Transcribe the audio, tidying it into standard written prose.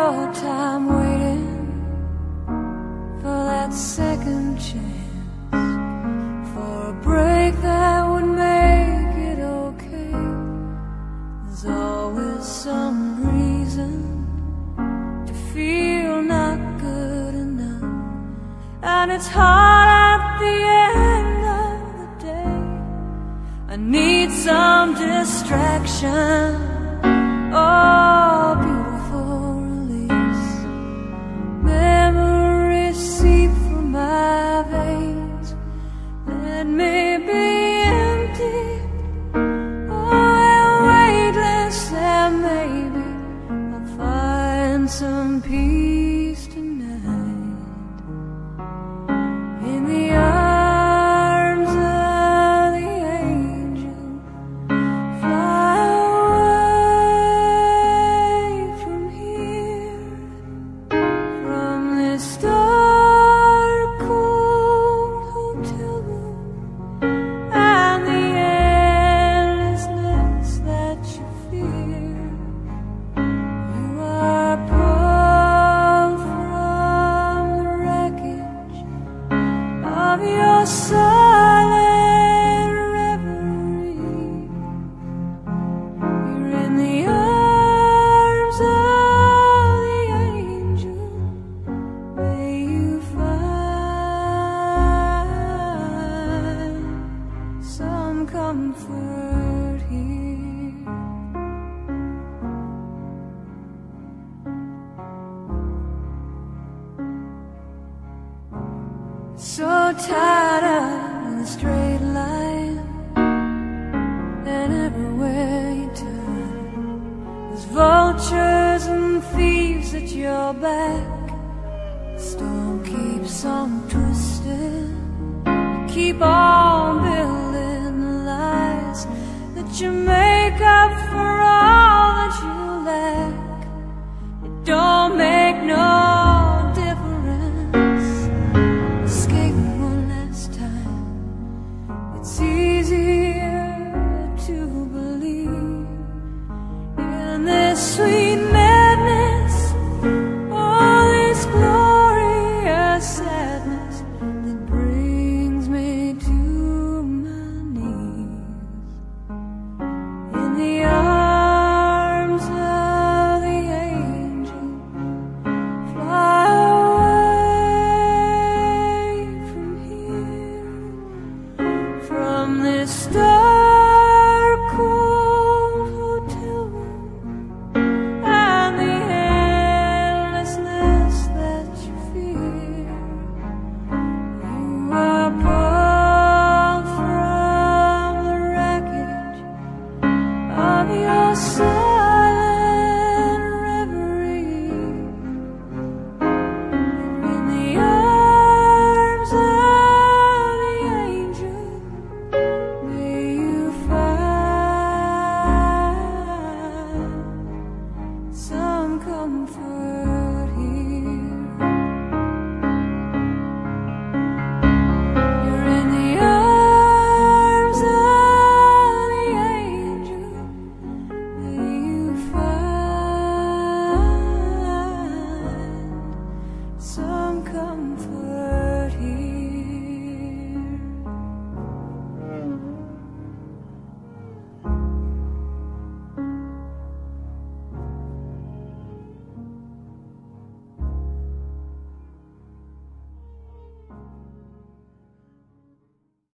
your time waiting for that second chance, for a break that would make it okay. There's always some reason to feel not good enough, and it's hard at the end of the day. I need some distraction, oh, beautiful release. Memories seep through my veins. Let me be empty, oh, weightless, and maybe I'll find some peace tonight in the arms of the angel. Fly away from here, from this dark, cold hotel room, and the endlessness that you fear. You are pulled from the wreckage of your silent reverie. You're in the arms of the angel. May you find some comfort here. So tired of the straight line, and everywhere you turn, there's vultures and thieves at your back. The storm keeps on twisting. You keep on building the lies that you make up for